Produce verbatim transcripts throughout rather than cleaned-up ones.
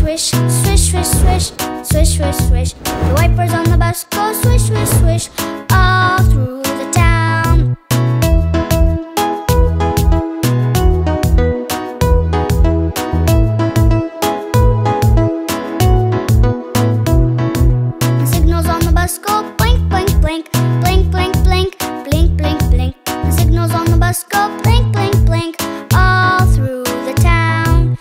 swish, swish, swish, swish, swish, swish, swish. The wipers on the bus go swish, swish, swish, all through the town. The signals on the bus go blink, blink, blink, blink, blink, blink, blink, blink, blink. The signals on the bus go blink, blink, blink, all through the town.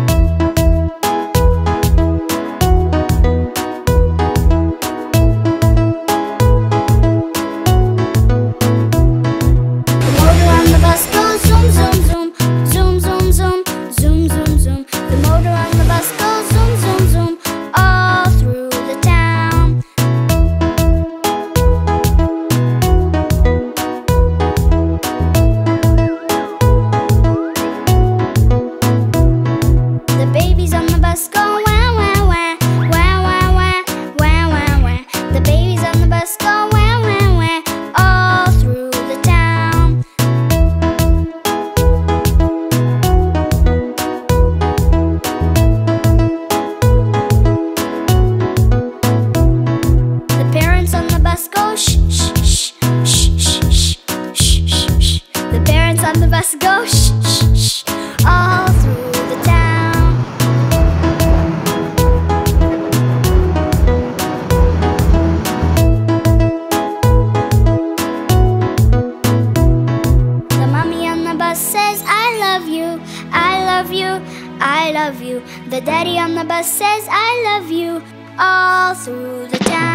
The motor on the bus goes zoom, zoom, zoom, zoom, zoom, zoom, zoom, zoom, zoom. The motor on the bus goes zoom, zoom, zoom, all through the town. The babies on the bus go wah, wah, wah, wah, wah, wah, wah, wah, wah. The babies on the bus go wah, wah, wah, all through the town. The parents on the bus go shh, shh, shh, shh, shh, shh, shh, shh, shh. The parents on the bus go shh, shh, shh, all through the town. The mommy on the bus says, I love you, I love you, I love you. The daddy on the bus says, I love you, all through the town.